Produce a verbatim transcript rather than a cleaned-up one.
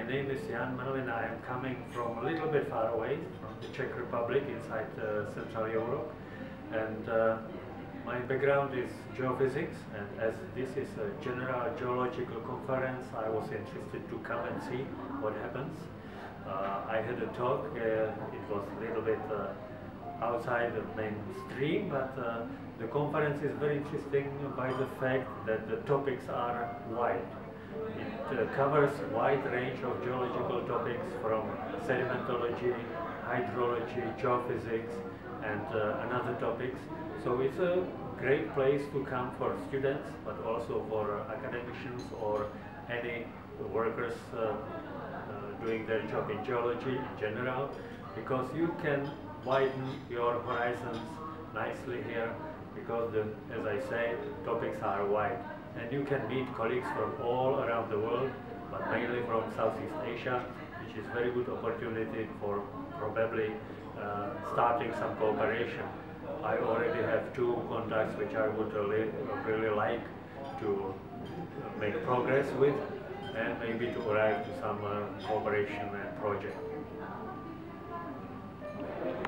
name is Jan Melvin. I am coming from a little bit far away, from the Czech Republic, inside uh, Central Europe. And uh, my background is geophysics, and as this is a general geological conference, I was interested to come and see what happens. Uh, I had a talk, uh, it was a little bit uh, outside the mainstream, but uh, the conference is very interesting by the fact that the topics are wide. It uh, covers a wide range of geological topics from sedimentology, hydrology, geophysics, and uh, another topics. So it's a great place to come for students, but also for uh, academicians or any workers uh, uh, doing their job in geology in general, because you can widen your horizons nicely here, because the, as I say, topics are wide. And you can meet colleagues from all around the world, but mainly from Southeast Asia, which is a very good opportunity for probably uh, starting some cooperation. I already have two contacts which I would really, really like to make progress with, and maybe to arrive to some uh, cooperation and project.